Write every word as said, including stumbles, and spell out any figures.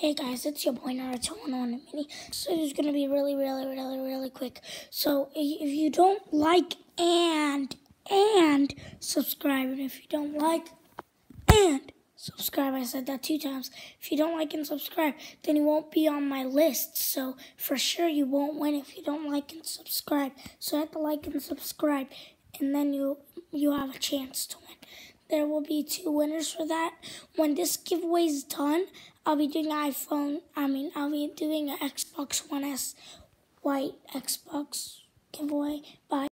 Hey guys, it's your boy Naruto one oh one Mini. So it's gonna be really, really, really, really quick. So if you don't like and and subscribe, and if you don't like and subscribe, I said that two times. If you don't like and subscribe, then you won't be on my list. So for sure you won't win if you don't like and subscribe. So you have to like and subscribe, and then you you have a chance to win. There will be two winners for that. When this giveaway is done, I'll be doing an iPhone, I mean, I'll be doing an Xbox One S white Xbox giveaway. Bye.